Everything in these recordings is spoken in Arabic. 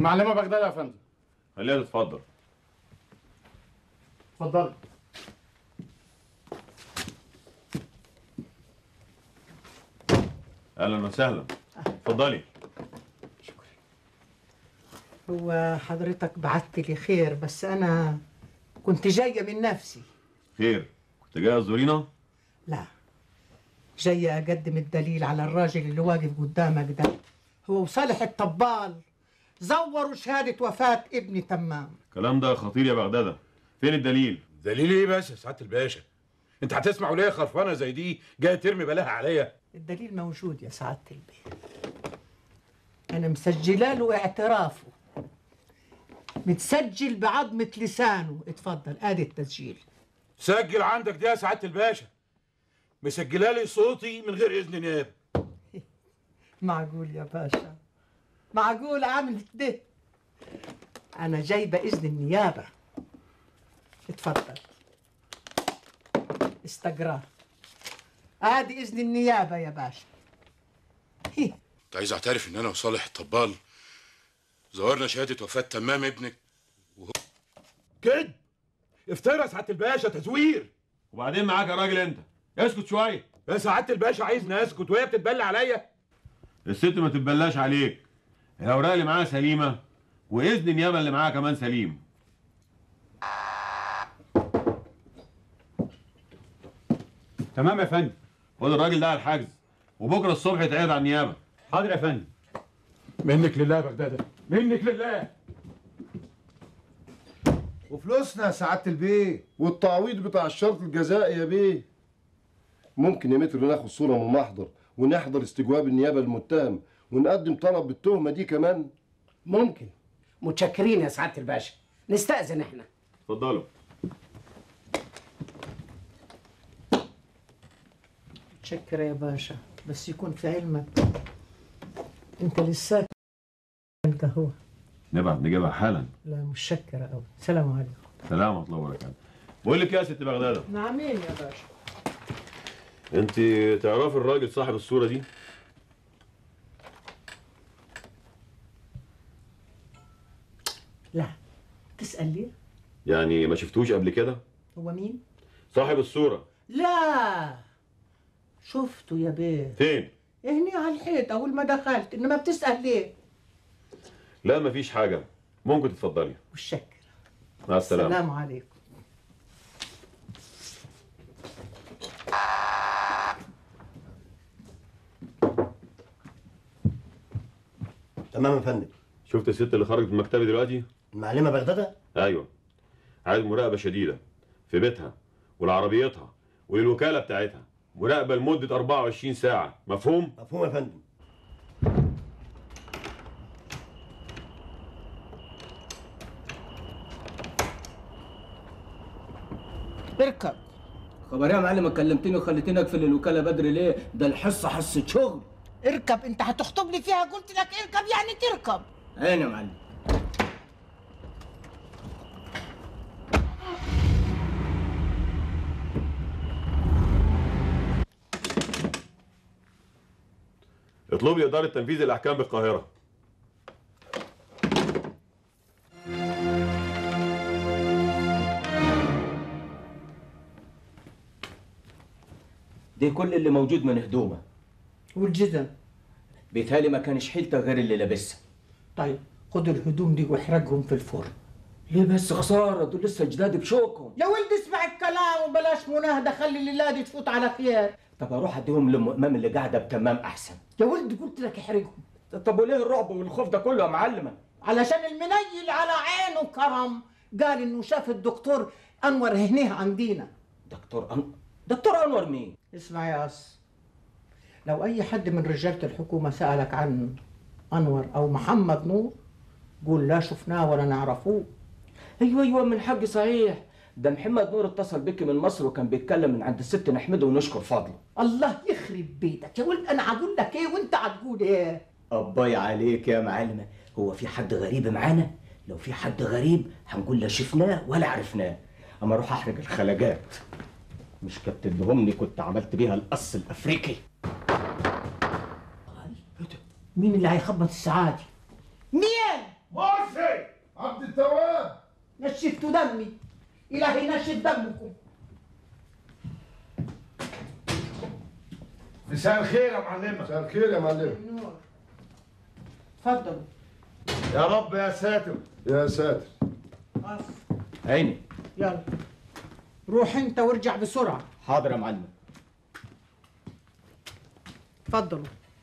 المعلمه بغداد يا فندم. خليها تتفضل. اتفضلي. اهلا وسهلا. اتفضلي. شكرا. هو حضرتك بعت لي خير، بس انا كنت جايه من نفسي. خير؟ كنت جايه تزورينا؟ لا، جايه اقدم الدليل على الراجل اللي واقف قدامك ده. هو وصالح الطبال زوروا شهاده وفاه ابني تمام. الكلام ده خطير يا بغداده. فين الدليل؟ دليل ايه بس يا سعاده الباشا؟ انت هتسمع وليه خرفانه زي دي جايه ترمي بلاها عليا؟ الدليل موجود يا سعاده البيه. انا مسجله له اعترافه، متسجل بعظمه لسانه. اتفضل ادي التسجيل. سجل عندك دي يا سعاده الباشا. مسجله لي صوتي من غير اذن نيابه. معقول يا باشا؟ معقول عامل كده؟ انا جايبه اذن النيابه. اتفضل استقراه. ادي اذن النيابه يا باشا. انت عايز اعترف ان انا وصالح الطبال زورنا شهاده وفاه تمام ابنك وهو كده؟ افترى يا سعاده الباشا، تزوير. وبعدين معاك يا راجل انت، اسكت شويه. يا سعاده الباشا عايزني اسكت وهي بتتبلى عليا؟ الست ما تتبلاش عليك. الاوراق اللي معاها سليمه، واذن النيابه اللي معاها كمان سليم. تمام يا فندم. خد الراجل ده على الحجز، وبكره الصبح يتعرض على النيابه. حاضر يا فندم. منك لله يا بغداده، منك لله. وفلوسنا يا سعاده البيه، والتعويض بتاع الشرط الجزائي يا بيه. ممكن يا متر ناخد صوره من محضر ونحضر استجواب النيابه للمتهم ونقدم طلب بالتهمه دي كمان؟ ممكن. متشكرين يا سعاده الباشا، نستأذن احنا. اتفضلوا. متشكرة يا باشا، بس يكون في علمك انت لساك القهوة. نبعت نجيبها حالا. لا متشكرة قوي. سلام عليكم. سلام ورحمه الله وبركاته. بقول لك يا ست بغداده. نعمين يا باشا. انت تعرفي الراجل صاحب الصوره دي؟ لا، تسأل ليه؟ يعني ما شفتوش قبل كده؟ هو مين؟ صاحب الصوره. لا شفته يا بيه. فين؟ هني على الحيط اول ما دخلت، انما بتسأل ليه؟ لا مفيش حاجه، ممكن تتفضلي. متشكرة. مع السلامه. السلام عليكم. تمام يا فندم. شفت الست اللي خرجت من مكتبي دلوقتي؟ المعلمه بغداده؟ ايوه. عايز مراقبه شديده في بيتها ولعربيتها وللوكاله بتاعتها، مراقبه لمده 24 ساعه، مفهوم؟ مفهوم يا فندم. اركب. خبر يا معلم، كلمتني وخليتني اقفل الوكاله بدري ليه؟ ده الحصه حصه شغل. اركب، انت هتخطب لي فيها؟ قلت لك اركب يعني تركب. عين يا معلم. اطلب لي اداره تنفيذ الاحكام بالقاهره. دي كل اللي موجود من هدومه. والجزم؟ بيتهيألي ما كانش حيلته غير اللي لابسها. طيب خد الهدوم دي واحرقهم في الفرن. ليه بس؟ خساره، دول لسه جداد بشوكهم. يا ولد اسمع الكلام وبلاش مناهده، خلي الليله دي تفوت على خير. طب اروح اديهم لام امام اللي قاعده بتمام احسن. يا ولد قلت لك احرقهم. طب وليه الرعب والخوف ده كله يا معلمه؟ علشان المنيل على عينه كرم، قال انه شاف الدكتور انور هنيه عندينا. دكتور انور مين؟ اسمع يا لو اي حد من رجاله الحكومه سالك عن انور او محمد نور، قول لا شفناه ولا نعرفوه. ايوه من حقي صحيح. ده محمد نور اتصل بك من مصر وكان بيتكلم من عند الست نحمده ونشكر فضله. الله يخرب بيتك يا ولد، انا هقول لك ايه وانت هتقول ايه؟ أباي عليك يا معلمة. هو في حد غريب معانا؟ لو في حد غريب هنقول لا شفناه ولا عرفناه. اما اروح احرق الخلاجات. مش كنت تدهمني كنت عملت بيها القص الافريقي. مين اللي هيخبط الساعه دي؟ مين؟ موظف عبد التواب. نشفت دمي، إلهي نشف دمكم. مساء الخير يا معلمة. مساء الخير يا معلم. نور. اتفضلوا. يا رب يا ساتر. يا ساتر. عيني. يلا روح انت وارجع بسرعة. حاضر يا معلم. اتفضلوا.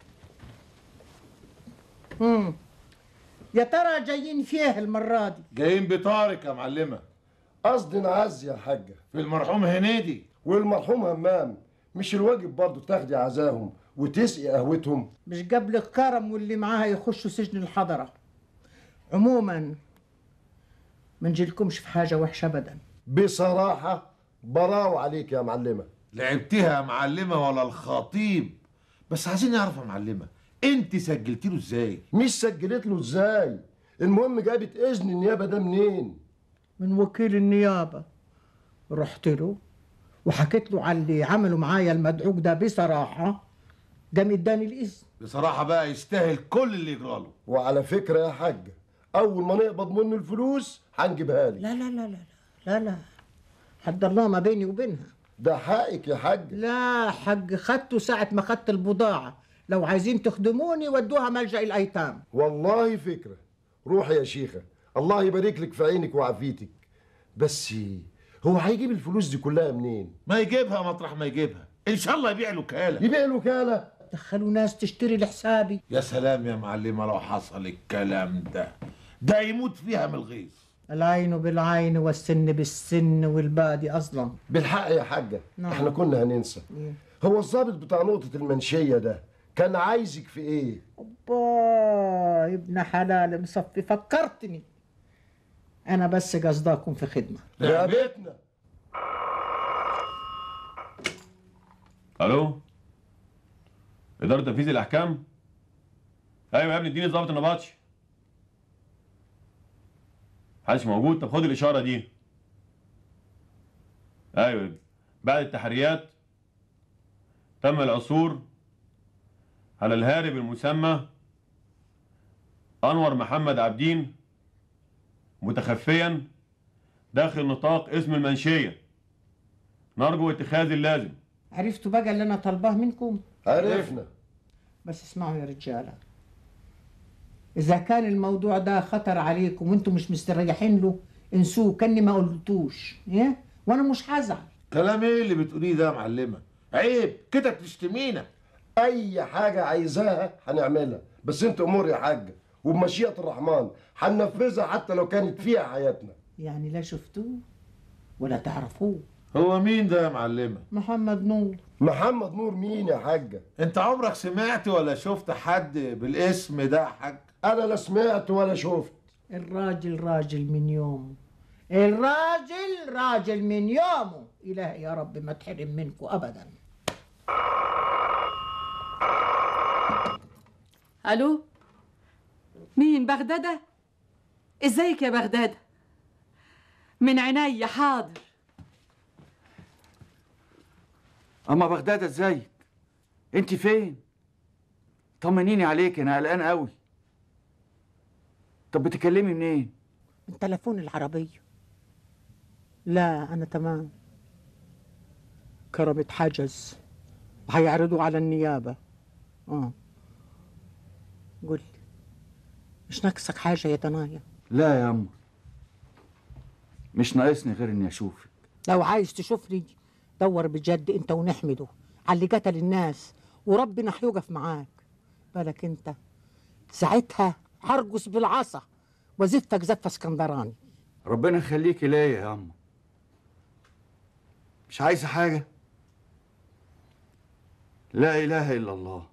يا ترى جايين فيه المرة دي؟ جايين بطارق يا معلمة. قصدي نعزي يا حاجة. في المرحوم هنيدي والمرحوم همام. مش الواجب برضه تاخدي عزاهم وتسقي قهوتهم؟ مش قبل الكرم واللي معاها يخشوا سجن الحضرة. عموما ما نجيلكمش في حاجة وحشة أبدا. بصراحة براو عليك يا معلمة. لعبتها يا معلمة ولا الخطيب؟ بس عايزين نعرف يا معلمة، انت سجلتي له ازاي؟ مش سجلت له ازاي، المهم جابت اذن النيابة ده منين؟ من وكيل النيابة. رحت له وحكيت له على اللي عملوا معايا المدعوك ده بصراحة، قام اداني الإذن. بصراحة بقى يستاهل كل اللي يجراله. وعلى فكرة يا حاجة، أول ما نقبض منه الفلوس هنجيبها لك. لا لا لا لا لا لا، حد الله ما بيني وبينها. ده حقك يا حاج. لا حق، خدته ساعة ما خدت البضاعة. لو عايزين تخدموني ودوها ملجأ الأيتام. والله فكرة. روحي يا شيخة، الله يبارك لك في عينك وعافيتك. بس هو هيجيب الفلوس دي كلها منين؟ ما يجيبها مطرح ما يجيبها، ان شاء الله يبيع الوكالة. يبيع الوكالة؟ دخلوا ناس تشتري لحسابي. يا سلام يا معلمة لو حصل الكلام ده يموت فيها من الغيظ. العين بالعين والسن بالسن والبادي أصلا. بالحق يا حاجة. نعم. احنا كنا هننسى. هو الضابط بتاع نقطة المنشية ده كان عايزك في ايه؟ أوبا ابن حلال مصفي، فكرتني. أنا بس قصداكم في خدمة. رقبتنا. الو، اداره تنفيذ الاحكام. ايوه يا ابني، اديني ضابط النبطشي. محدش موجود؟ طب خد الاشاره دي. ايوه يا ابني، بعد التحريات تم العثور على الهارب المسمى انور محمد عابدين متخفيا داخل نطاق اسم المنشيه. نرجو اتخاذ اللازم. عرفتوا بقى اللي أنا طالباه منكم؟ عرفنا. بس اسمعوا يا رجالة، إذا كان الموضوع ده خطر عليكم وأنتم مش مستريحين له، انسوه كأني ما قلتوش. إيه؟ وأنا مش هزعل. كلام ايه اللي بتقوليه ده يا معلمة؟ عيب كده بتشتمينا. أي حاجة عايزاها هنعملها، بس أنت أمور يا حاجة، وبمشيئة الرحمن هننفذها حتى لو كانت فيها حياتنا. يعني لا شفتوه ولا تعرفوه. هو مين ده يا معلمة؟ محمد نور. محمد نور مين يا حاجة؟ انت عمرك سمعت ولا شفت حد بالاسم ده يا حاج؟ أنا لا سمعت ولا شفت. الراجل راجل من يومه، الراجل راجل من يومه. إلهي يا رب ما تحرم منكم أبدا. الو، مين؟ بغدادة؟ ازيك يا بغدادة؟ من عينيا، حاضر. اما بغدادة ازيك؟ انت فين؟ طمنيني عليك، انا قلقان قوي. طب بتكلمي منين؟ من تليفون العربية. لا أنا تمام. كرم اتحجز، هيعرضوا على النيابة. قول لي، مش ناقصك حاجة يا دنايا؟ لا يا أما، مش ناقصني غير اني اشوفك. لو عايز تشوفني دور بجد انت ونحمده على اللي قتل الناس، وربنا هيوقف معاك. بالك انت ساعتها هرقص بالعصا وزفك زفة اسكندراني. ربنا يخليكي ليا يا أما. مش عايزة حاجة؟ لا إله إلا الله.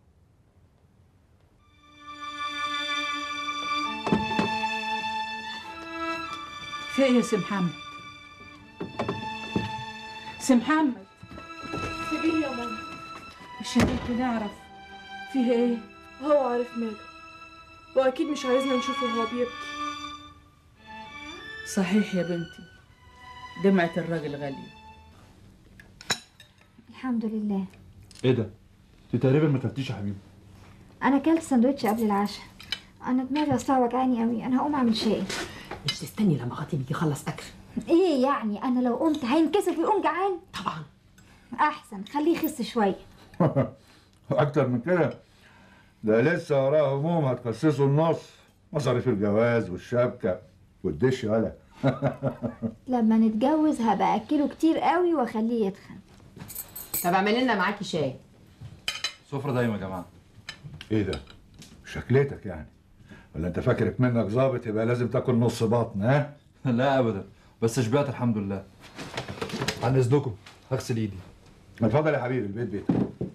في ايه يا سي محمد؟ سي محمد، في ايه يا ماما؟ مش يا بنت نعرف فيه ايه؟ هو عارف ماله، واكيد مش عايزنا نشوفه وهو بيبكي. صحيح يا بنتي، دمعة الراجل غالية. الحمد لله. ايه ده؟ انت تقريبا ما كلتيش يا حبيبي. انا كلت سندوتش قبل العشاء. انا دماغي اصلا وجعاني قوي، انا هقوم اعمل شاي. مش تستني لما خطيبك يخلص اكل. ايه يعني انا لو قمت هينكسف ويقوم جعان؟ طبعا. احسن خليه يخس شويه. اكتر من كده ده لسه وراه هموم هتخصصه النص، مصاريف الجواز والشبكه والدش ولا. لما نتجوز هبقى اكله كتير قوي واخليه يتخن. طب اعمل لنا معاكي شاي. سفرة دايما يا جماعه. ايه ده؟ شكلتك يعني، ولا انت فاكرك منك ظابط يبقى لازم تاكل نص بطن؟ ها؟ لا ابدا، بس شبعت الحمد لله. عن اذنكم هغسل ايدي. اتفضل يا حبيبي، البيت بيتك.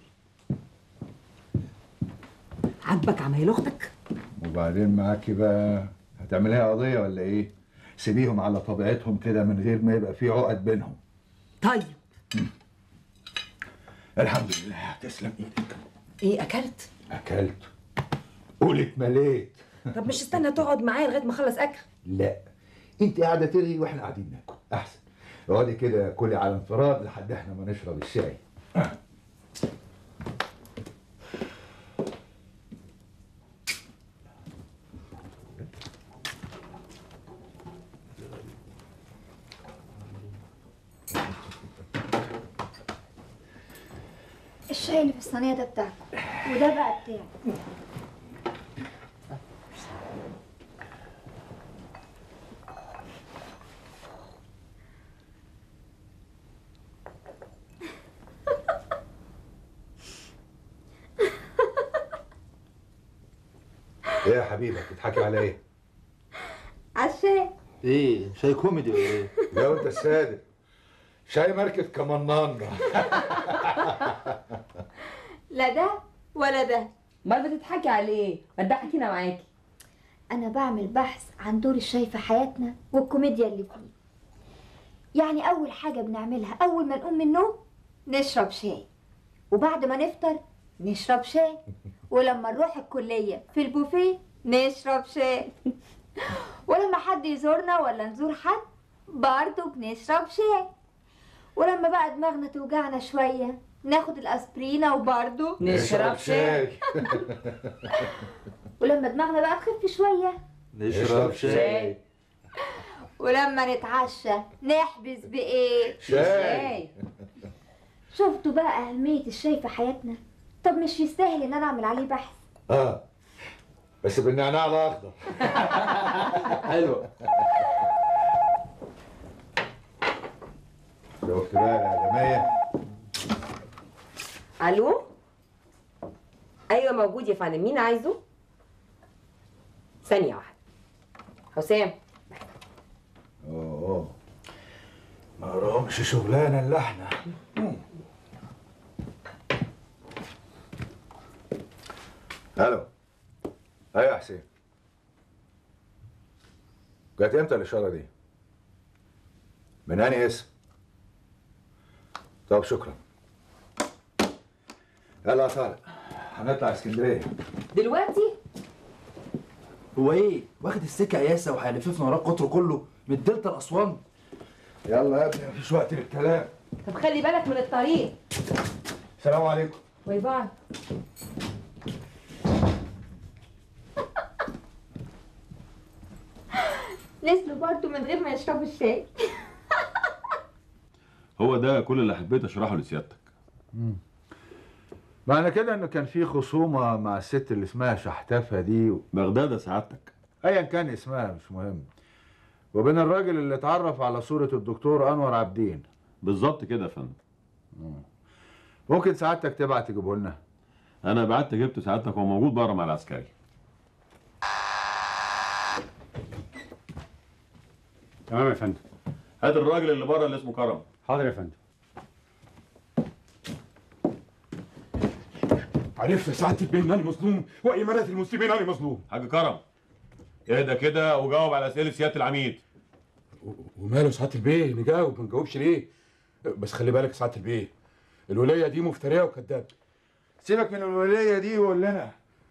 عاجبك عمايل اختك؟ وبعدين معاكي بقى هتعمليها قضيه ولا ايه؟ سيبيهم على طبيعتهم كده من غير ما يبقى في عقد بينهم. طيب. الحمد لله، تسلم ايدك. ايه اكلت؟ اكلت. قولت مليت. طب مش استنى تقعد معايا لغايه ما اخلص اكل؟ لا، انت قاعده ترغي واحنا قاعدين ناكل احسن. اقعدي كده كلي على انفراد لحد احنا ما نشرب الشاي. الشاي اللي في الصينيه ده بتاعكم وده بقى بتاعي. ايه يا حبيبي بتضحكي على ايه؟ عالشاي. ايه شاي كوميدي ولا ايه؟ لا وانت الصادق، شاي ماركة كمنانة. لا ده ولا ده. امال بتضحكي على ايه؟ ما تضحكينا معاكي. انا بعمل بحث عن دور الشاي في حياتنا والكوميديا اللي فيه. يعني اول حاجه بنعملها اول ما نقوم من النوم نشرب شاي، وبعد ما نفطر نشرب شاي، ولما نروح الكليه في البوفيه نشرب شاي، ولما حد يزورنا ولا نزور حد برضه بنشرب شاي، ولما بقى دماغنا توجعنا شويه ناخد الاسبرينه وبرضه نشرب شاي. ولما دماغنا بقى تخف شويه نشرب شاي. ولما نتعشى نحبس بايه؟ شاي. شفتوا بقى اهميه الشاي في حياتنا؟ طب مش يستاهل ان انا اعمل عليه بحث؟ بس بالنعناع الاخضر. حلوه. شفت بقى يا جماعه؟ الو. ايوه موجود يا فندم، مين عايزه؟ ثانيه واحده. حسام. ما وراهمش شغلانه الا احنا. الو. ايوه يا حسين. جت امتى الاشاره دي؟ من انهي اسم؟ طب شكرا. يلا يا طارق هنطلع اسكندريه دلوقتي؟ هو ايه؟ واخد السكه ياسا وهيلففنا وراه قطره كله من الدلتا لاسوان؟ يلا يا ابني مفيش وقت للكلام. طب خلي بالك من الطريق. السلام عليكم. باي باي. نزلوا برضه من غير ما يشربوا الشاي. هو ده كل اللي حبيت اشرحه لسيادتك. معنى كده انه كان في خصومه مع الست اللي اسمها شحتفه دي بغداد سعادتك. ايا كان اسمها مش مهم، وبين الراجل اللي اتعرف على صوره الدكتور انور عابدين. بالظبط كده يا فندم. ممكن سعادتك تبعت تجيبه لنا؟ انا بعت جبته سعادتك، هو موجود بره مع العسكري. تمام يا فندم. هات الراجل اللي بره اللي اسمه كرم. حاضر يا فندم. عرفت يا سعاده البيه ان انا مظلوم وايمانات المسلمين انا مظلوم. حاج كرم اهدى كده وجاوب على اسئله سياده العميد. وماله سعاده البيه؟ نجاوب ما نجاوبش ليه؟ بس خلي بالك يا سعاده البيه، الوليه دي مفتريه وكدابه. سيبك من الوليه دي وقول لنا،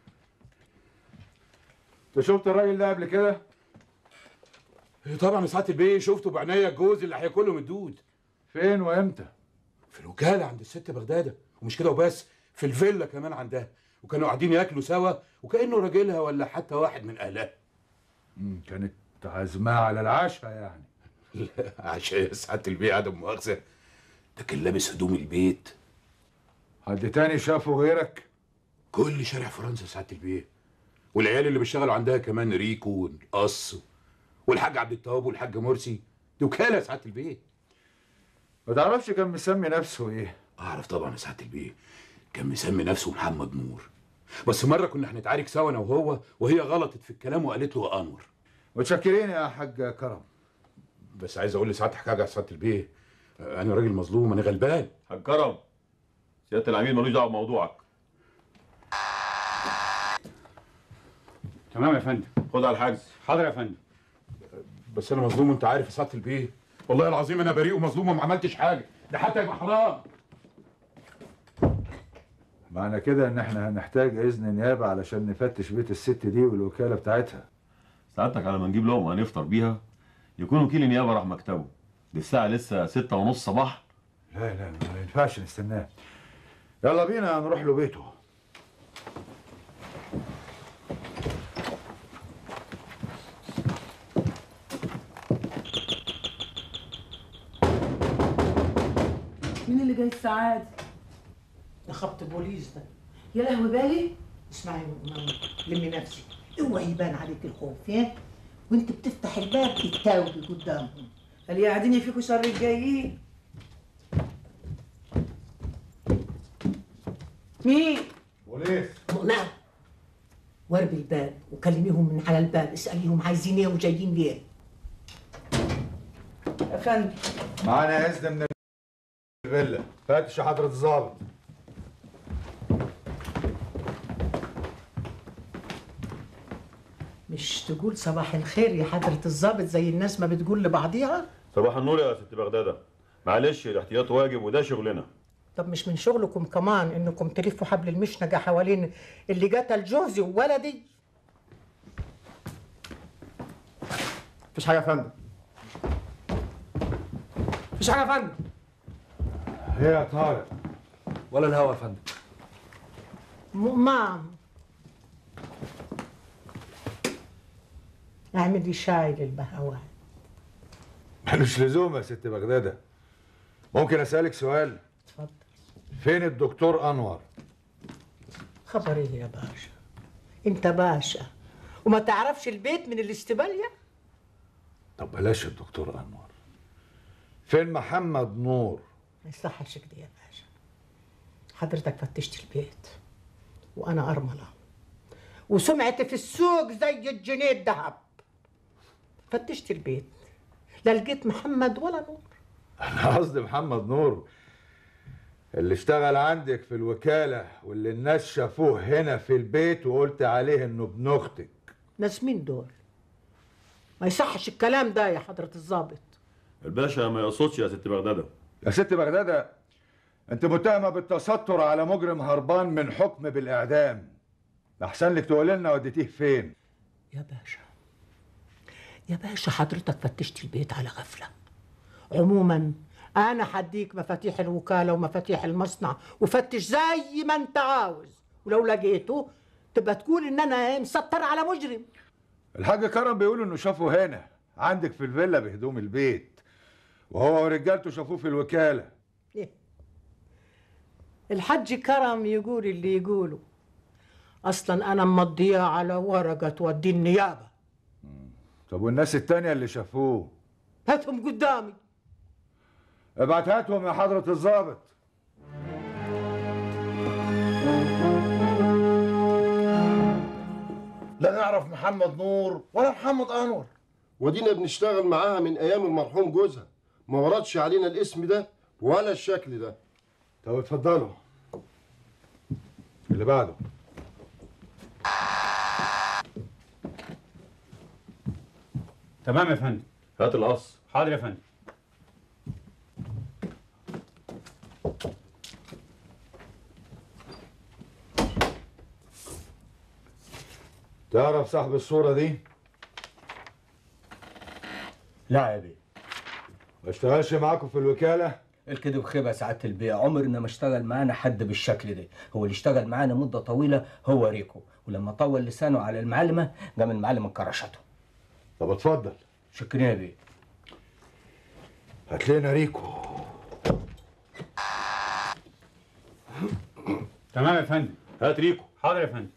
انت شفت الراجل ده قبل كده؟ طبعا يا سعاده البيه شفته بعينيا، الجوز اللي هياكله من الدود. فين وامتى؟ في الوكاله عند الست بغداده، ومش كده وبس، في الفيلا كمان عندها، وكانوا قاعدين ياكلوا سوا وكانه راجلها ولا حتى واحد من اهلها. كانت كنت عازماه على العشاء يعني. لا عشان يا سعاده البيه عدم مؤاخذه، ده كان لابس هدوم البيت. حد تاني شافه غيرك؟ كل شارع فرنسا سعاده البيه، والعيال اللي بيشتغلوا عندها كمان ريكو والقص والحاج عبد التواب والحاج مرسي، دي وكاله سعاده البيه. ما تعرفش كان مسمي نفسه ايه؟ اعرف طبعا يا سعاده البيه، كان مسمي نفسه محمد نور. بس مره كنا هنتعارك سوا انا وهو، وهي غلطت في الكلام وقالت له انور. متشكرين يا حاج كرم. بس عايز اقول لسعادتك حاجه يا سعاده البيه، انا راجل مظلوم، انا غلبان. حاج كرم، سياده العميد ملوش دعوه بموضوعك. تمام يا فندم. خد على الحجز. حاضر يا فندم. بس انا مظلوم وانت عارف يا سعاده البيه، والله العظيم انا بريء ومظلوم وما عملتش حاجه، ده حتى يبقى حرام. معنى كده ان احنا هنحتاج اذن نيابه علشان نفتش بيت الست دي والوكاله بتاعتها. سعادتك على ما نجيب لهم هنفطر بيها يكون وكيل النيابه راح مكتبه، دي الساعه لسه 6:30 صباح. لا ما ينفعش نستناه. يلا بينا نروح له بيته. مين اللي جاي الساعات؟ ده خبط بوليس ده. يا لهوي بالي. اسمعي يا ماما، لمي نفسك، اوعي يبان عليك الخوف، ها؟ وانت بتفتح الباب تتاوبي قدامهم. قال يا قاعدين يفيكوا شر الجايين. مين؟ بوليس. نعم. واربي الباب وكلميهم من على الباب، اسأليهم عايزين ايه وجايين ليه. يا فندم. معانا اذن من الفيلا، فتش يا حضرة الظابط. مش تقول صباح الخير يا حضرة الظابط زي الناس ما بتقول لبعضيها؟ صباح النور يا ست بغداده، معلش الاحتياط واجب وده شغلنا. طب مش من شغلكم كمان انكم تلفوا حبل المشنقة حوالين اللي قتل جوزي وولدي؟ مفيش حاجه يا فندم. مفيش حاجه يا فندم. ايه يا طارق؟ ولا الهوا يا فندم. مام اعملي شاي للبهوات. ملوش لزوم يا ست بغداده. ممكن اسالك سؤال؟ اتفضل. فين الدكتور انور؟ خبر ايه يا باشا؟ انت باشا وما تعرفش البيت من الاستباليه؟ طب بلاش الدكتور انور. فين محمد نور؟ ما يصحش كده يا باشا. حضرتك فتشت البيت وانا ارمله وسمعتي في السوق زي الجنيه الذهب. فتشت البيت لا لقيت محمد ولا نور. انا قصدي محمد نور اللي اشتغل عندك في الوكاله واللي الناس شافوه هنا في البيت وقلت عليه انه ابن اختك. ناس مين دول؟ ما يصحش الكلام ده يا حضرة الضابط. الباشا ما يقصدش يا ست بغداده. يا ست بغداده انت متهمه بالتستر على مجرم هربان من حكم بالاعدام. احسن لك تقول لنا وديتيه فين. يا باشا حضرتك فتشت البيت على غفله. عموما انا هديك مفاتيح الوكاله ومفاتيح المصنع وفتش زي ما انت عاوز، ولو لقيته تبقى تقول ان انا مسطر على مجرم. الحاج كرم بيقول انه شافه هنا عندك في الفيلا بهدوم البيت، وهو ورجالته شافوه في الوكاله. الحاج كرم يقول اللي يقوله، اصلا انا مضيها على ورقه تودي النيابه. طب والناس التانية اللي شافوه؟ هاتهم قدامي. ابعت هاتهم يا حضرة الضابط. لا نعرف محمد نور ولا محمد انور، ودينا بنشتغل معاها من ايام المرحوم جوزها، ما وردش علينا الاسم ده ولا الشكل ده. طب اتفضلوا. اللي بعده. تمام يا فندم. هات القص. حاضر يا فندم. تعرف صاحب الصورة دي؟ لا يا بيه. ما اشتغلش معاكم في الوكالة؟ الكذب خيبة سعادة البيع، عمرنا ما اشتغل معانا حد بالشكل ده. هو اللي اشتغل معانا مدة طويلة هو ريكو، ولما طول لسانه على المعلمة قام المعلم كرشته. طب اتفضل. شكرا يا بيه. هات لنا ريكو. تمام يا فندم. هات ريكو. حاضر يا فندم.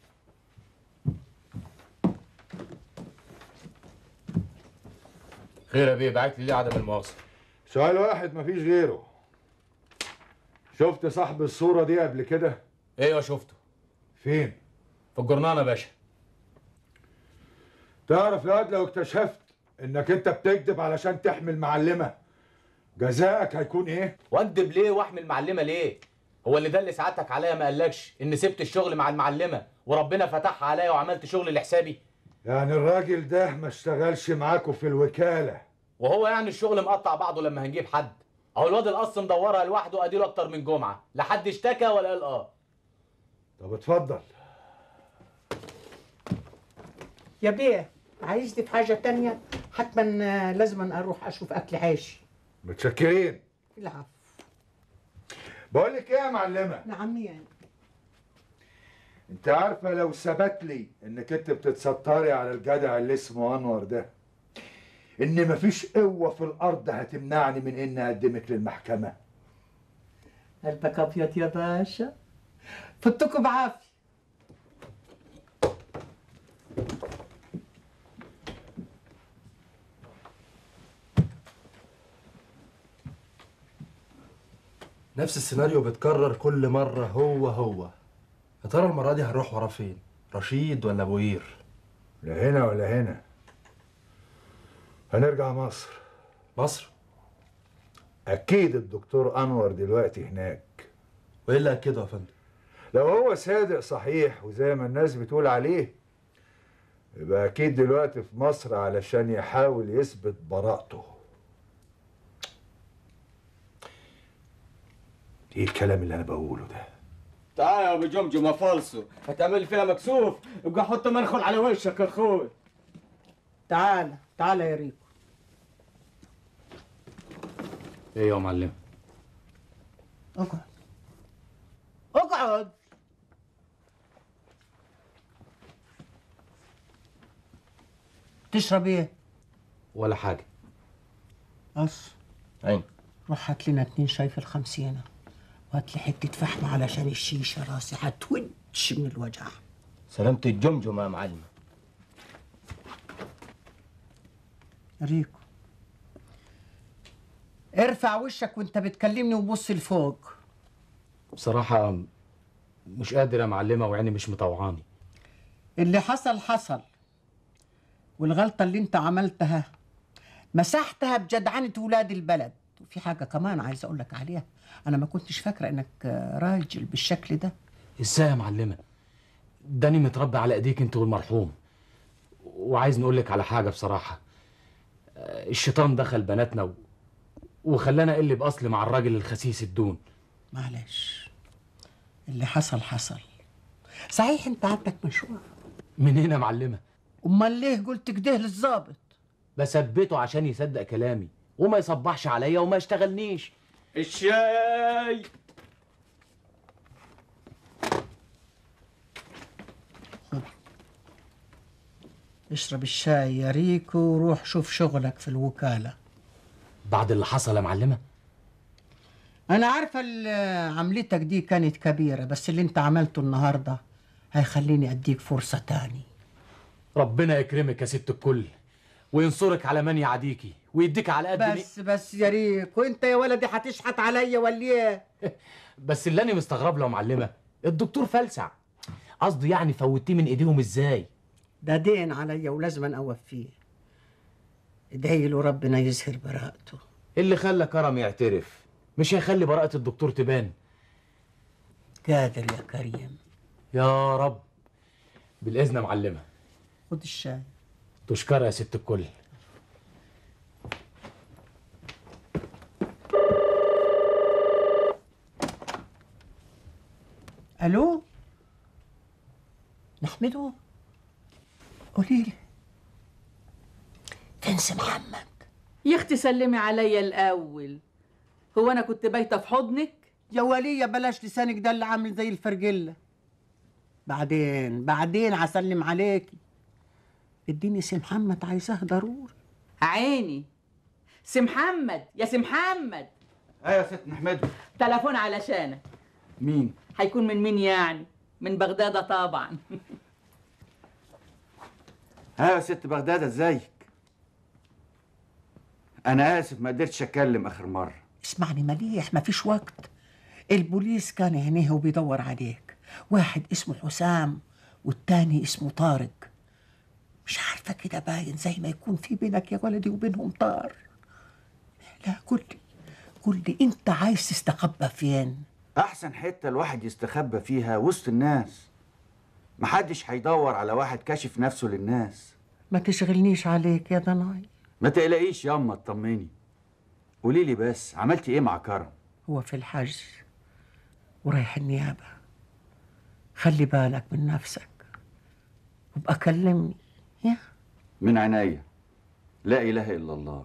خير يا بيه، بعت لي ليه عدم المؤاخذه؟ سؤال واحد مفيش غيره. شفت صاحب الصورة دي قبل كده؟ ايوه شفته. فين؟ في الجرنانه يا باشا. تعرف يا واد لو اكتشفت انك انت بتكذب علشان تحمل معلمة جزائك هيكون ايه؟ واكدب ليه واحمل معلمه ليه؟ هو اللي دل سعادتك عليا ما قالكش ان سبت الشغل مع المعلمه وربنا فتحها عليا وعملت شغل لحسابي؟ يعني الراجل ده ما اشتغلش معاكوا في الوكالة؟ وهو يعني الشغل مقطع بعضه لما هنجيب حد؟ اهو الواد القص مدورها لوحده اديله اكتر من جمعه، لا حد اشتكى ولا قال اه. طب اتفضل. يا بيه عايزني في حاجة تانية؟ حتما لازم اروح اشوف اكل عيشي. متشكرين. العفو. بقول لك ايه يا معلمة؟ نعم يعني. انت عارفة لو ثبت لي انك انت بتتستري على الجدع اللي اسمه انور ده ان مفيش قوة في الارض هتمنعني من اني اقدمك للمحكمة. قلبك ابيض يا باشا. فتكوا بعافية. نفس السيناريو بيتكرر كل مرة هو. يا ترى المرة دي هنروح ورا فين؟ رشيد ولا ابو قير؟ لا هنا ولا هنا. هنرجع مصر. مصر؟ اكيد الدكتور انور دلوقتي هناك. وايه اللي اكده يا فندم؟ لو هو صادق صحيح وزي ما الناس بتقول عليه يبقى اكيد دلوقتي في مصر علشان يحاول يثبت براءته. ايه الكلام اللي انا بقوله ده؟ تعال يا ابو جمجمه فالصو، هتعمل فيها مكسوف؟ ابقى حط منخل على وشك يا اخوي. تعال يا ريكو. ايه يا معلم؟ اقعد. تشرب ايه؟ ولا حاجه. اين؟ روح هات لنا 2 شاي في ال50 وهات لي حته فحم علشان الشيشه راسي هتوج من الوجع. سلامة الجمجمه يا معلم. ريكو ارفع وشك وانت بتكلمني وبص لفوق. بصراحه مش قادر يا معلمه وعيني مش مطوعاني. اللي حصل حصل، والغلطه اللي انت عملتها مسحتها بجدعنه ولاد البلد. وفي حاجه كمان عايز اقول لك عليها، انا ما كنتش فاكره انك راجل بالشكل ده. ازاي يا معلمه؟ داني متربي على ايديك انت والمرحوم. وعايز نقول لك على حاجه بصراحه، الشيطان دخل بناتنا وخلانا اقلب اصل مع الراجل الخسيس الدون. معلش، اللي حصل حصل. صحيح انت عندك مشوار. منين يا معلمه؟ امال ليه قلت كده للظابط؟ بثبته عشان يصدق كلامي وما يصبحش عليا وما يشتغلنيش. الشاي. خد اشرب الشاي يا ريكو وروح شوف شغلك في الوكالة. بعد اللي حصل يا معلمة؟ أنا عارفة عملتك دي كانت كبيرة، بس اللي أنت عملته النهاردة هيخليني أديك فرصة تاني. ربنا يكرمك يا ست الكل وينصرك على من يعاديكي ويديك على قد بس يا ريكو، وأنت يا ولدي هتشحت عليا ولا إيه؟ بس اللي أنا مستغرب له يا معلمة، الدكتور فلسع. قصدي يعني فوتيه من إيديهم إزاي؟ ده دين عليا ولازم أوفيه. ادعي له ربنا يظهر براءته. اللي خلى كرم يعترف مش هيخلي براءة الدكتور تبان. قادر يا كريم. يا رب. بالإذن يا معلمة. خد الشاي. تشكر يا ست الكل. الو نحمده. قولي لي فين سي محمد؟ يا اختي سلمي عليا الاول. هو انا كنت بايته في حضنك؟ يا وليه بلاش لسانك ده اللي عامل زي الفرجله. بعدين هسلم عليكي. اديني سي محمد عايزاه ضروري. عيني. سي محمد، يا سي محمد. ايوه يا ست نحمده. تليفون علشانك. مين؟ هيكون من مين يعني؟ من بغدادة طبعا. ايوه يا ست بغدادة، ازيك؟ انا اسف ما قدرتش اتكلم اخر مره. اسمعني مليح، مفيش وقت. البوليس كان هنيه وبيدور عليك، واحد اسمه حسام والتاني اسمه طارق. مش عارفه كده باين زي ما يكون في بينك يا ولدي وبينهم طار. لا قول لي انت عايز تستخبى فين؟ احسن حته الواحد يستخبى فيها وسط الناس. محدش هيدور على واحد كاشف نفسه للناس. ما تشغلنيش عليك يا ضناي. ما تقلقيش ياما، اطمني. قولي لي بس عملتي ايه مع كرم؟ هو في الحجز ورايح النيابه. خلي بالك من نفسك وابقى كلمني. يا من عينيا. لا اله الا الله.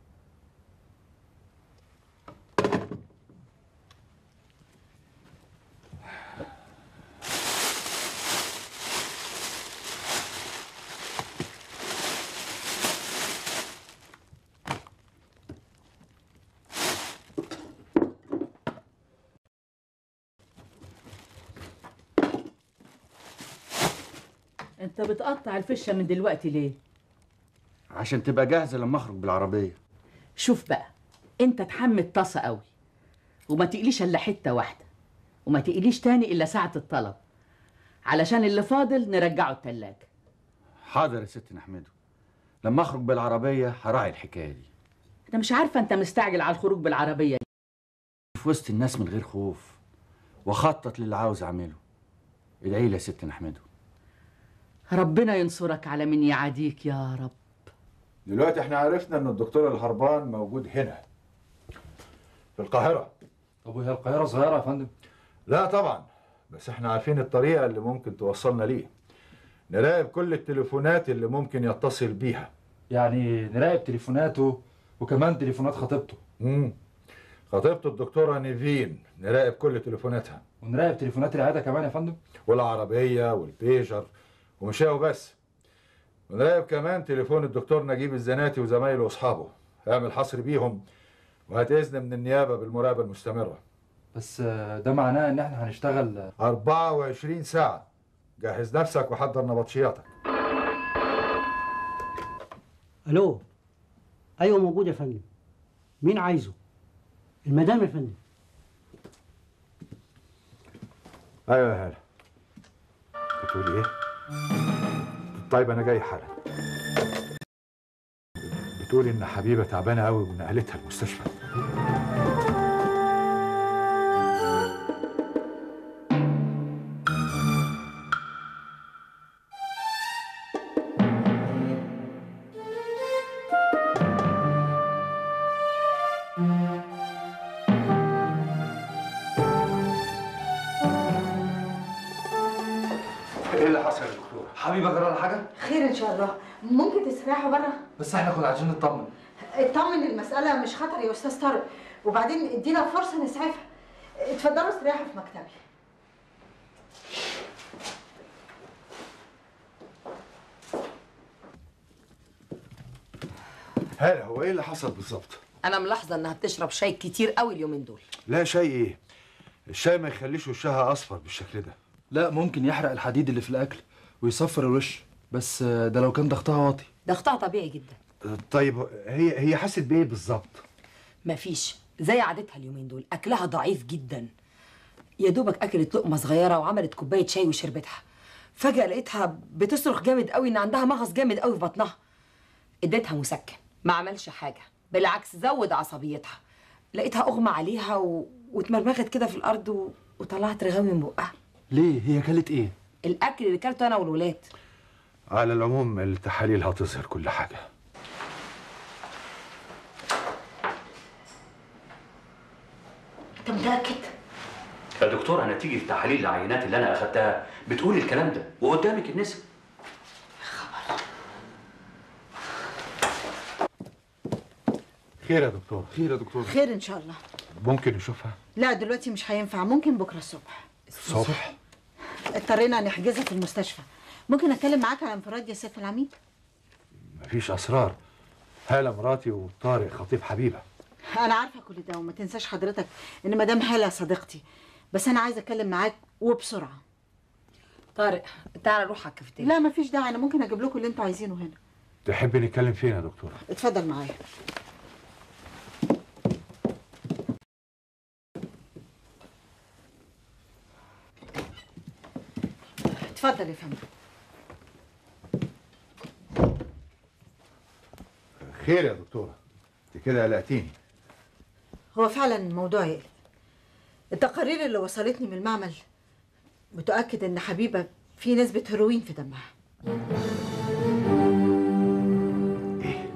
انت بتقطع الفشه من دلوقتي ليه؟ عشان تبقى جاهزه لما اخرج بالعربيه. شوف بقى، انت تحمل طاسه قوي وما تقليش الا حته واحده، وما تقليش تاني الا ساعه الطلب، علشان اللي فاضل نرجعه التلاجة. حاضر يا ست نحمده. لما اخرج بالعربيه هراعي الحكايه دي. انا مش عارفه انت مستعجل على الخروج بالعربيه دي. في وسط الناس من غير خوف واخطط للي عاوز اعمله. ادعي لي يا ست نحمده. ربنا ينصرك على من يعاديك يا رب. دلوقتي احنا عرفنا ان الدكتور الهربان موجود هنا في القاهرة. طب وهي القاهرة صغيرة يا فندم؟ لا طبعا، بس احنا عارفين الطريقة اللي ممكن توصلنا ليه. نراقب كل التليفونات اللي ممكن يتصل بيها. يعني نراقب تليفوناته وكمان تليفونات خطيبته. خطيبته الدكتورة نيفين نراقب كل تليفوناتها. ونراقب تليفونات العيادة كمان يا فندم؟ والعربية والبيجر، ومش هو بس. ونراقب كمان تليفون الدكتور نجيب الزناتي وزمايله واصحابه. اعمل حصر بيهم وهات اذن من النيابة بالمراقبة المستمرة. بس ده معناه ان احنا هنشتغل 24 ساعة. جهز نفسك وحضر نبطشياتك. الو. ايوه موجود يا فندم. مين عايزه؟ المدام يا فندم. ايوه يا هلا. بتقولي ايه؟ طيب انا جاي حالا. بتقولي ان حبيبه تعبانه قوي ونقلتها المستشفى. ايه اللي حصل يا دكتور؟ حبيبه جرى لها حاجه؟ خير ان شاء الله. ممكن تستريحوا بره؟ بس احنا كنا عايزين نطمن. اطمن، المسألة مش خطر يا استاذ طارق، وبعدين ادينا فرصة نسعفها. اتفضلوا استريحوا في مكتبي. هلا، هو ايه اللي حصل بالظبط؟ انا ملاحظه انها بتشرب شاي كتير قوي اليومين دول. لا شاي ايه؟ الشاي ما يخليش وشها اصفر بالشكل ده. لا ممكن يحرق الحديد اللي في الاكل ويصفر الوش، بس ده لو كان ضغطها واطي. ضغطها طبيعي جدا. طيب هي حست بايه بالظبط؟ مفيش، زي عادتها اليومين دول، اكلها ضعيف جدا. يا دوبك اكلت لقمه صغيره وعملت كوبايه شاي وشربتها. فجاه لقيتها بتصرخ جامد قوي ان عندها مغص جامد قوي في بطنها. اديتها مسكن، ما عملش حاجه، بالعكس زود عصبيتها. لقيتها اغمى عليها واتمرمغت كده في الارض وطلعت رغاوي من بقها. ليه؟ هي كلت ايه؟ الاكل اللي كلته انا والولاد. على العموم التحاليل هتظهر كل حاجه. انت متأكد؟ يا دكتورة نتيجة تحاليل العينات اللي أنا أخدتها بتقول الكلام ده وقدامك النسب. خير يا دكتور. خير يا دكتور. خير ان شاء الله. ممكن نشوفها؟ لا دلوقتي مش هينفع، ممكن بكره الصبح. الصبح؟ اضطرينا نحجزها في المستشفى. ممكن اتكلم معاك على انفراد يا سيف العميد؟ مفيش اسرار. هاله مراتي وطارق خطيب حبيبه. انا عارفه كل ده، وما تنساش حضرتك ان مدام هاله صديقتي، بس انا عايزه اتكلم معاك وبسرعه. طارق تعالى نروح على الكافيتيريا. لا مفيش داعي، انا ممكن اجيب لكم اللي انتوا عايزينه هنا. تحبي نتكلم فين يا دكتوره؟ اتفضل معايا. اتفضل يا فندم. خير يا دكتوره، انت كده قلقتيني. هو فعلا الموضوع يقلق. التقارير اللي وصلتني من المعمل بتؤكد ان حبيبه في نسبه هيروين في دمها. ايه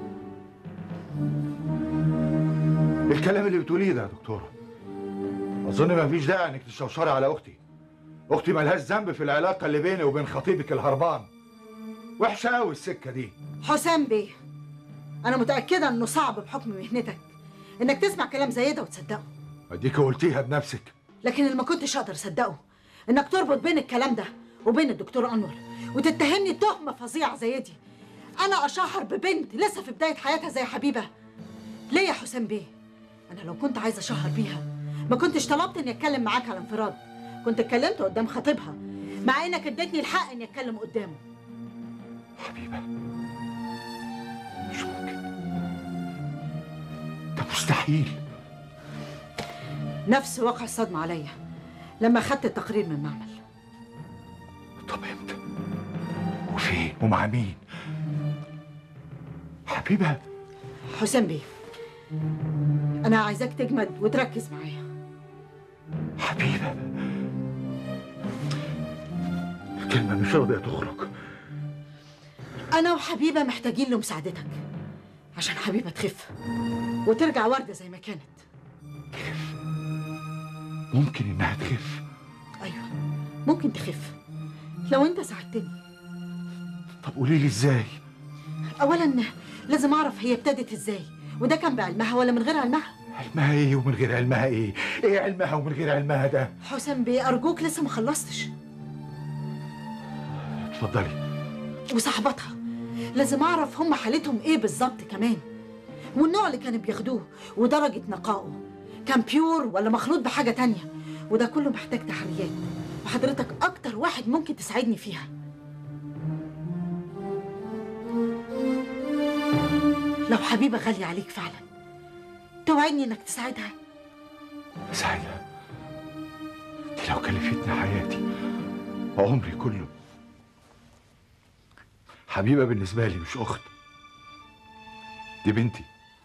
الكلام اللي بتقوليه ده يا دكتوره؟ اظن ما فيش داعي انك تشوشري على اختي. اختي ملهاش ذنب في العلاقه اللي بيني وبين خطيبك الهربان. وحشه قوي السكه دي. حسام بيه، انا متاكده انه صعب بحكم مهنتك انك تسمع كلام زي ده وتصدقه. اديك قلتيها بنفسك. لكن اللي ما كنتش اقدر اصدقه انك تربط بين الكلام ده وبين الدكتور انور وتتهمني تهمه فظيعه زي دي. انا اشهر ببنت لسه في بدايه حياتها زي حبيبه؟ ليه يا حسام بيه؟ انا لو كنت عايزه اشهر بيها ما كنتش طلبت اني اتكلم معاك على انفراد، كنت اتكلمت قدام خطيبها، مع انك اديتني الحق اني اتكلم قدامه. حبيبه مش ممكن، ده مستحيل. نفس واقع الصدمه عليا لما اخدت التقرير من المعمل. طب امتى وفين ومع مين؟ حبيبه. حسام بيه، انا عايزاك تجمد وتركز معايا. حبيبه، الكلمه مش راضيه تخرج. انا وحبيبه محتاجين لمساعدتك عشان حبيبه تخف وترجع ورده زي ما كانت. ممكن انها تخف؟ ايوه ممكن تخف لو انت ساعدتني. طب قولي لي ازاي؟ اولا لازم اعرف هي ابتدت ازاي، وده كان بعلمها ولا من غير علمها؟ علمها ايه ومن غير علمها ايه؟ ايه علمها ومن غير علمها ده؟ حسام بيه ارجوك، لسه ما خلصتش. اتفضلي. وصاحباتها لازم اعرف هم حالتهم ايه بالظبط كمان، والنوع اللي كانوا بياخدوه ودرجه نقائه كان بيور ولا مخلوط بحاجه تانية، وده كله محتاج تحريات، وحضرتك اكتر واحد ممكن تساعدني فيها. لو حبيبه غاليه عليك فعلا توعدني انك تساعدها. اساعدها؟ دي لو كلفتني حياتي وعمري كله. حبيبه بالنسبه لي مش اخت، دي بنتي،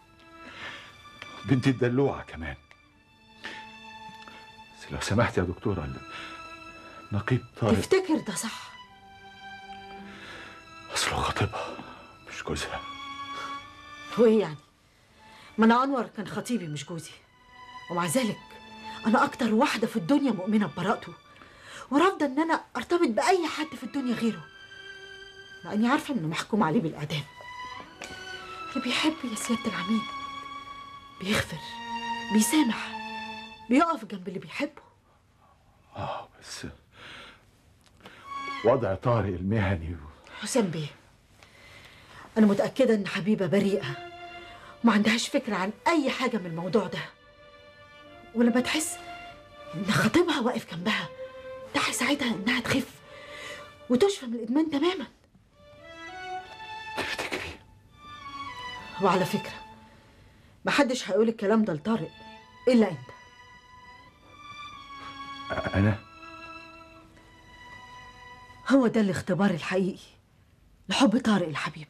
بنتي الدلوعه كمان. بس لو سمحت يا دكتوره، نقيب طارق تفتكر ده صح؟ اصله خطيبها مش جوزها. وايه يعني؟ ما انا انور كان خطيبي مش جوزي، ومع ذلك انا اكتر واحده في الدنيا مؤمنه ببراءته ورافضه ان انا ارتبط باي حد في الدنيا غيره، لاني عارفه انه محكوم عليه بالاعدام. اللي بيحب يا سياده العميد بيغفر، بيسامح، بيقف جنب اللي بيحبه. بس وضع طارق المهني حسام بيه، انا متاكده ان حبيبه بريئه وما عندهاش فكره عن اي حاجه من الموضوع ده، ولما تحس ان خطيبها واقف جنبها ده هيساعدها انها تخف وتشفى من الادمان تماما. تفتكري؟ وعلى فكره محدش هيقول الكلام ده لطارق الا انت. انا؟ هو ده الاختبار الحقيقي لحب طارق الحبيبه.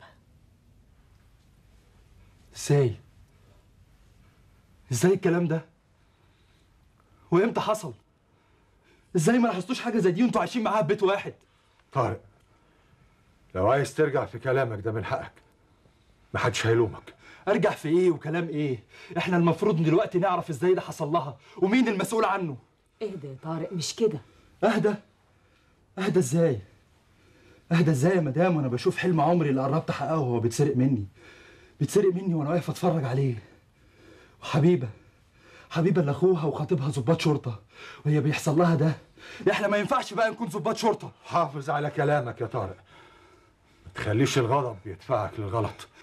ازاي الكلام ده؟ وامتى حصل؟ ازاي ما لاحظتوش حاجه زي دي وانتوا عايشين معاها في بيت واحد؟ طارق، لو عايز ترجع في كلامك ده من حقك، محدش هيلومك. ارجع في ايه وكلام ايه؟ احنا المفروض دلوقتي نعرف ازاي ده حصل لها ومين المسؤول عنه. اهدى يا طارق، مش كده. اهدى ازاي؟ اهدى ازاي يا مدام وانا بشوف حلم عمري اللي قربت احققه وهو بيتسرق مني وانا واقف اتفرج عليه. وحبيبه اللي اخوها وخطيبها ضباط شرطه وهي بيحصل لها ده. احنا ما ينفعش بقى نكون ضباط شرطه. حافظ على كلامك يا طارق، ما تخليش الغضب يدفعك للغلط.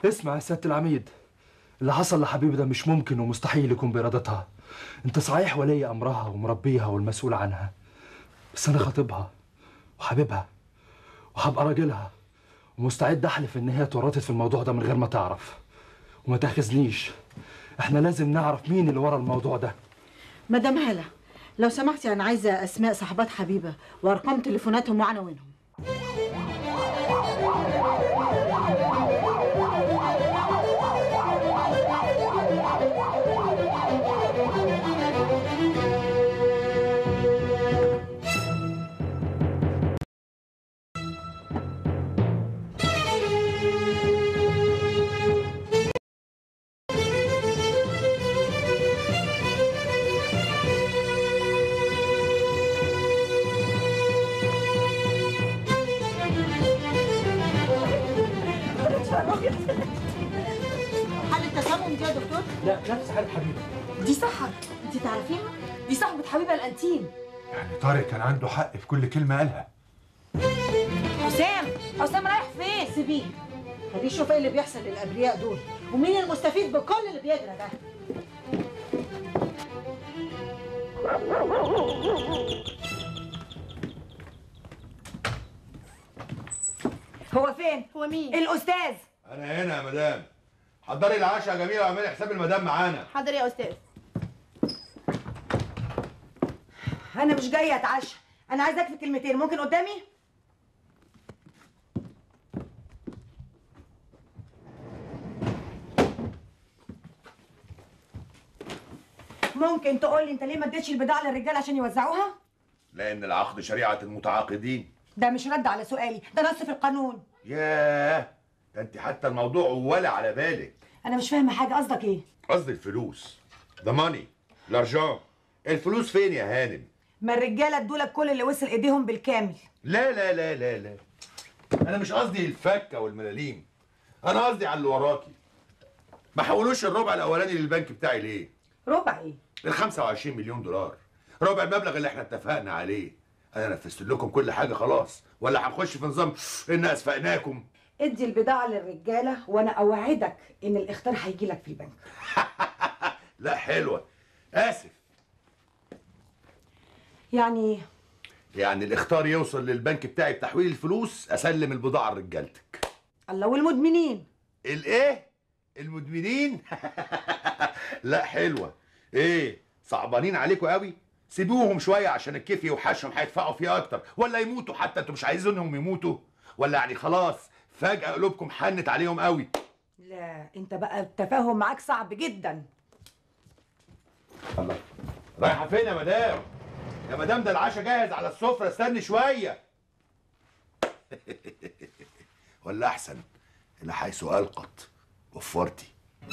اسمع يا سيادة العميد، اللي حصل لحبيبي ده مش ممكن ومستحيل يكون بإرادتها. انت صحيح ولي أمرها ومربيها والمسؤول عنها، بس أنا خاطبها وحبيبها وهبقى راجلها، ومستعد أحلف إن هي اتورطت في الموضوع ده من غير ما تعرف. وما تاخذنيش، احنا لازم نعرف مين اللي ورا الموضوع ده. مدام هالة، لو سمحتي أنا عايزة أسماء صاحبات حبيبة وأرقام تليفوناتهم وعناوينهم. حالة تسمم دي يا دكتور؟ لا، نفس حالة حبيبة. دي سحر، انت تعرفيها؟ دي صاحبة حبيبة الانتيم. يعني طارق كان عنده حق في كل كلمة قالها. حسام رايح فين؟ سيبيه، خليه يشوف ايه اللي بيحصل للابرياء دول ومين المستفيد بكل اللي بيجرى ده. هو فين؟ هو مين؟ الأستاذ. انا هنا يا مدام. حضري العشاء يا جميله واعملي حساب المدام معانا. حاضر يا استاذ. أنا مش جاية أتعشى، أنا عايزاك في كلمتين، ممكن قدامي؟ ممكن تقول لي أنت ليه ما اديتش البضاعة للرجالة عشان يوزعوها؟ لان العقد شريعه المتعاقدين. ده مش رد على سؤالي، ده نص في القانون. ياه، ده انت حتى الموضوع ولا على بالك. أنا مش فاهمة حاجة، قصدك إيه؟ قصدي الفلوس، ذا ماني، لارجان. الفلوس فين يا هانم؟ ما الرجالة ادولك كل اللي وصل إيديهم بالكامل. لا لا لا لا لا، انا مش قصدي الفكه والملاليم، انا قصدي على اللي وراكي. ما حولوش الربع الاولاني للبنك بتاعي ليه؟ ربع إيه؟ ال 25 مليون دولار، ربع المبلغ اللي احنا اتفقنا عليه. انا نفذت لكم كل حاجه خلاص، ولا هنخش في نظام ان اسفقناكم؟ ادي البضاعة للرجالة وأنا أوعدك إن الإختار هيجي لك في البنك. لا حلوه، اسف. يعني الاختار يوصل للبنك بتاعي بتحويل الفلوس، اسلم البضاعه لرجالتك. الله، والمدمنين؟ الايه؟ المدمنين؟ لا حلوه. ايه صعبانين عليكم قوي؟ سيبوهم شويه عشان الكيف يوحشهم، هيدفعوا فيه اكتر، ولا يموتوا حتى. انتوا مش عايزينهم يموتوا؟ ولا يعني خلاص فجاه قلوبكم حنت عليهم قوي؟ لا، انت بقى التفاهم معاك صعب جدا. الله، رايحه فين يا مدام؟ يا مدام ده العشاء جاهز على السفره، استني شويه. ولا احسن الى حيث القت وفرتي.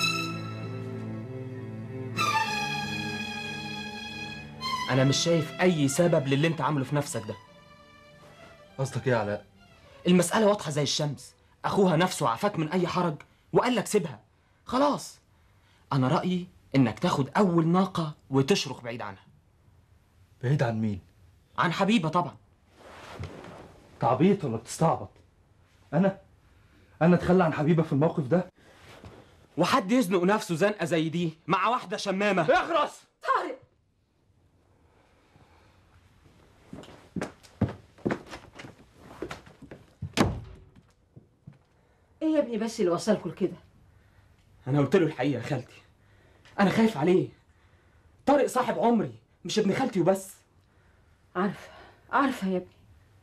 انا مش شايف اي سبب للي انت عامله في نفسك ده. قصدك ايه يا علاء؟ المسألة واضحة زي الشمس، اخوها نفسه عفاك من اي حرج وقال لك سيبها خلاص. انا رأيي انك تاخد اول ناقة وتشرق بعيد عنها. بعيد عن مين؟ عن حبيبة طبعا. تعبيط ولا بتستعبط؟ انا اتخلى عن حبيبة في الموقف ده؟ وحد يزنق نفسه زنقة زي دي مع واحدة شمامة؟ اخرس. طارق، ايه يا ابني بس اللي وصلكوا لكده؟ انا قلت له الحقيقة يا خالتي، انا خايف عليه. طارق صاحب عمري مش ابن خالتي وبس. عارفة يا ابني،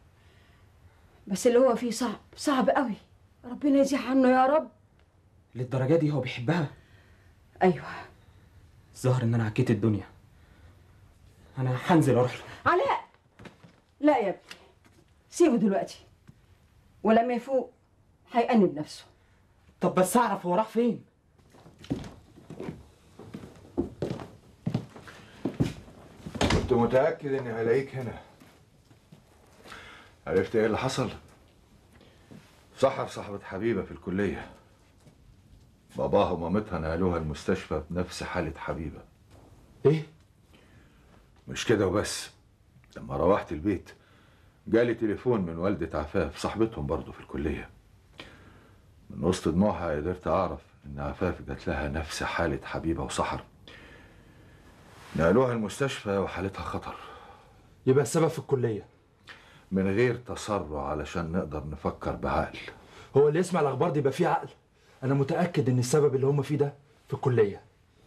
بس اللي هو فيه صعب قوي. ربنا يزيح عنه يا رب. للدرجة دي هو بيحبها؟ ايوه. الظاهر ان انا عكيت الدنيا. انا هنزل اروح له. علاء، لا يا ابني، سيبه دلوقتي، ولما يفوق هيأنب نفسه. طب بس اعرف هو راح فين. كنت متأكد إني هلاقيك هنا. عرفت إيه اللي حصل؟ سحر صاحبة حبيبة في الكلية. باباها ومامتها نقلوها المستشفى بنفس حالة حبيبة. إيه؟ مش كده وبس. لما روحت البيت جالي تليفون من والدة عفاف صاحبتهم برضه في الكلية. من وسط دموعها قدرت اعرف ان عفاف جات لها نفس حالة حبيبة وسحر. نقلوها المستشفى وحالتها خطر. يبقى السبب في الكلية. من غير تسرع علشان نقدر نفكر بعقل. هو اللي يسمع الاخبار دي يبقى فيه عقل؟ انا متأكد ان السبب اللي هم فيه ده في الكلية.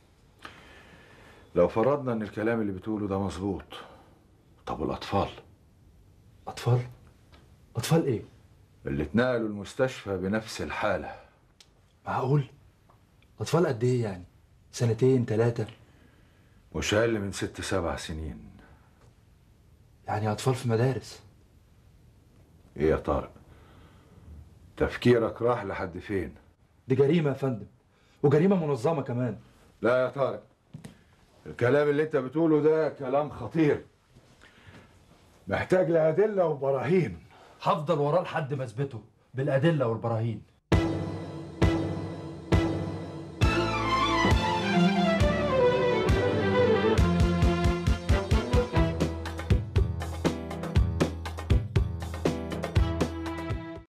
لو فرضنا ان الكلام اللي بتقوله ده مظبوط، طب والاطفال؟ اطفال؟ اطفال ايه؟ اللي اتنقلوا المستشفى بنفس الحالة. معقول؟ اطفال قد ايه يعني؟ 2 3؟ مش اقل من 6 7 سنين. يعني اطفال في مدارس. ايه يا طارق؟ تفكيرك راح لحد فين؟ دي جريمة يا فندم، وجريمة منظمة كمان. لا يا طارق، الكلام اللي انت بتقوله ده كلام خطير، محتاج لأدلة وبراهين. هفضل وراه لحد ما اثبته بالأدلة والبراهين.